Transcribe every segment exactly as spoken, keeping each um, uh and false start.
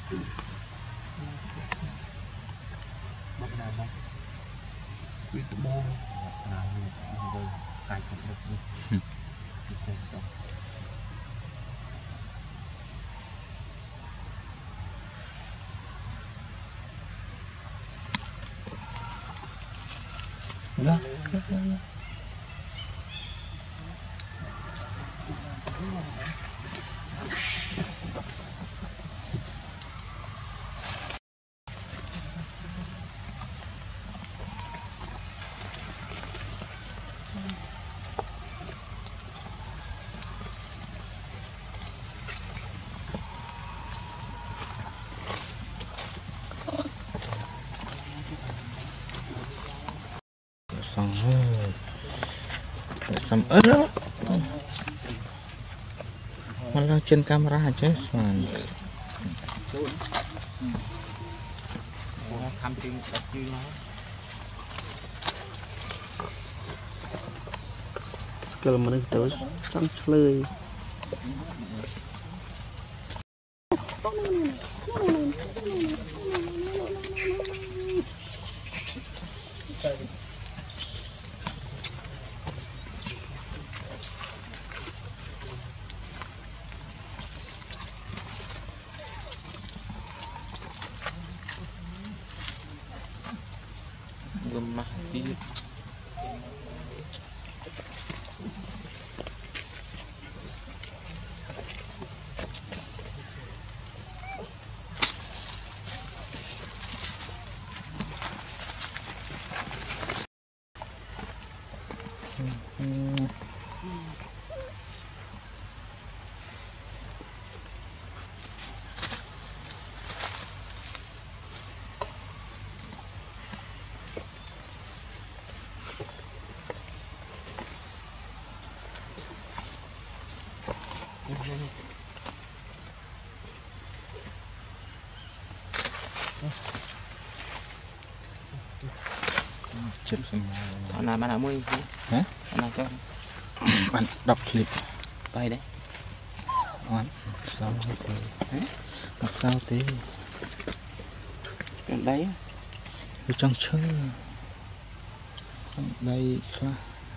bắp nào bắp biết bô nào rồi cài cục được đi đó xong rồi xong ớt đó nó đang trên camera chứ mà tham chương đặt chưa nó skill mà nó tới trong chơi lemah dia chụp xem bạn nào bạn nào mua hả bạn nào cho bạn đọc clip bay đấy bạn sao thì hả sao thì cái đấy ở trong chơi đây là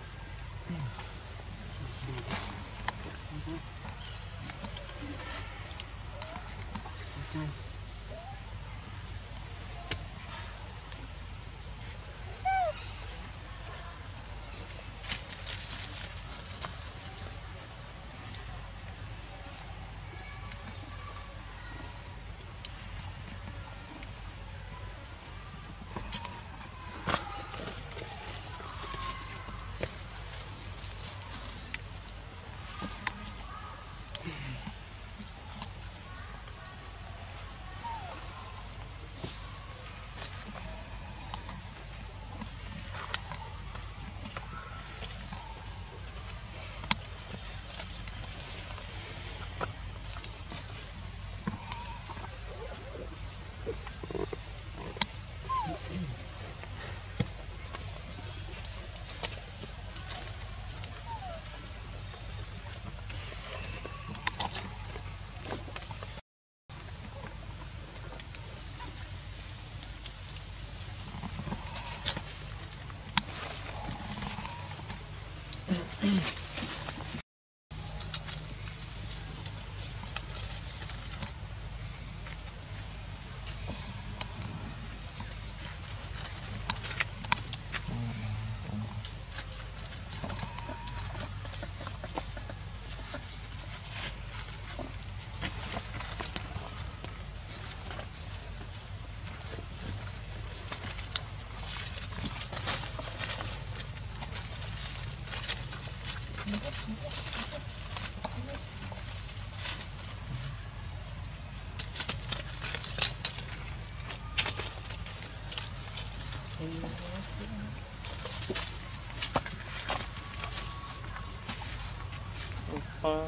uh,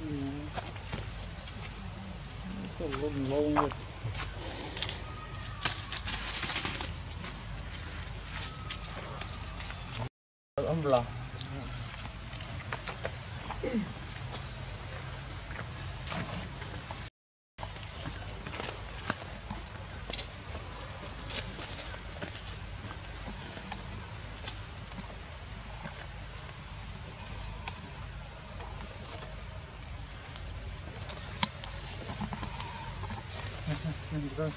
Âm lò vâng.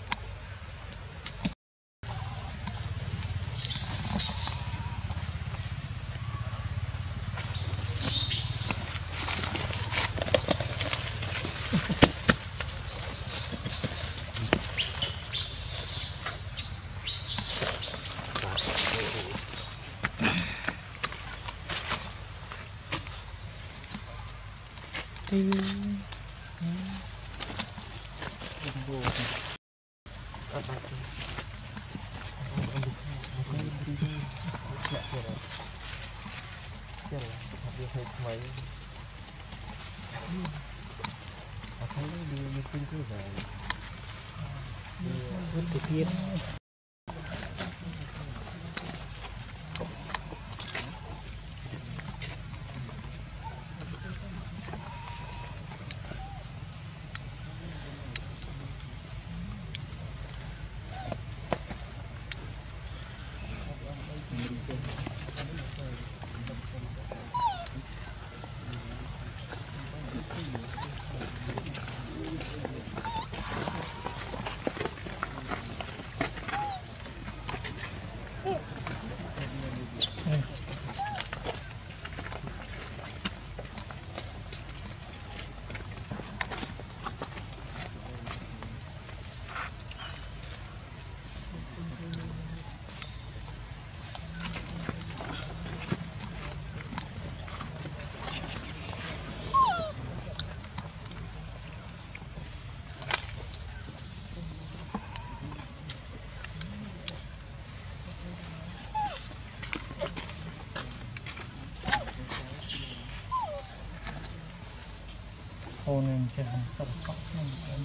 Hôn em chơi hàng sắp cọc này em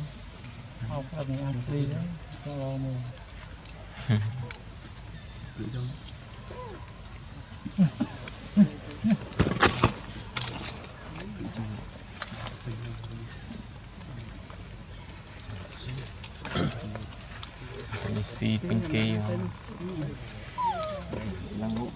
học ở mình ăn đi đấy cho lo mình bị đâu si pinky lang